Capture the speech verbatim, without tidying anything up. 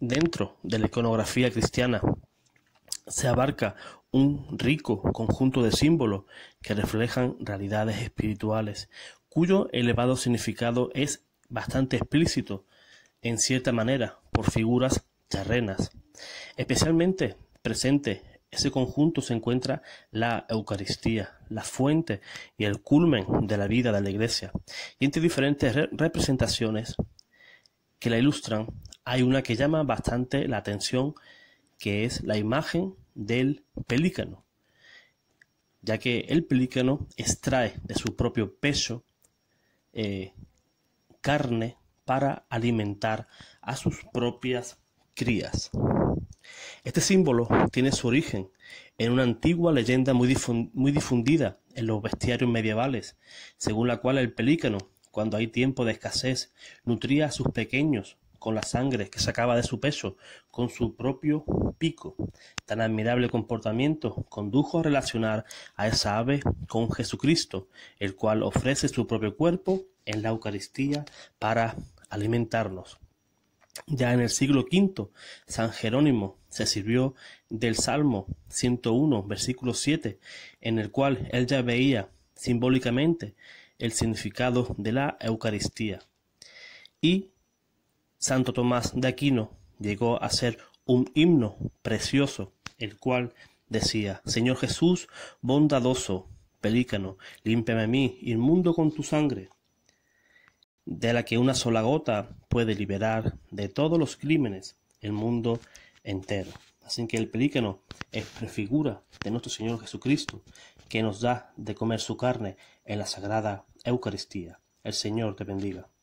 Dentro de la iconografía cristiana se abarca un rico conjunto de símbolos que reflejan realidades espirituales, cuyo elevado significado es bastante explícito, en cierta manera, por figuras terrenas. Especialmente presente ese conjunto se encuentra la Eucaristía, la fuente y el culmen de la vida de la Iglesia. Y entre diferentes re representaciones que la ilustran, hay una que llama bastante la atención, que es la imagen del pelícano, ya que el pelícano extrae de su propio pecho eh, carne para alimentar a sus propias crías. Este símbolo tiene su origen en una antigua leyenda muy, difund muy difundida en los bestiarios medievales, según la cual el pelícano, cuando hay tiempo de escasez, nutría a sus pequeños con la sangre que sacaba de su pecho con su propio pico. Tan admirable comportamiento condujo a relacionar a esa ave con Jesucristo, el cual ofrece su propio cuerpo en la Eucaristía para alimentarnos. Ya en el siglo quinto, San Jerónimo se sirvió del Salmo ciento uno, versículo siete, en el cual él ya veía simbólicamente el significado de la Eucaristía. Y Santo Tomás de Aquino llegó a ser un himno precioso, el cual decía: Señor Jesús, bondadoso pelícano, límpiame a mí, inmundo con tu sangre, de la que una sola gota puede liberar de todos los crímenes el mundo entero. Así que el pelícano es prefigura de nuestro Señor Jesucristo, que nos da de comer su carne en la Sagrada Eucaristía. El Señor te bendiga.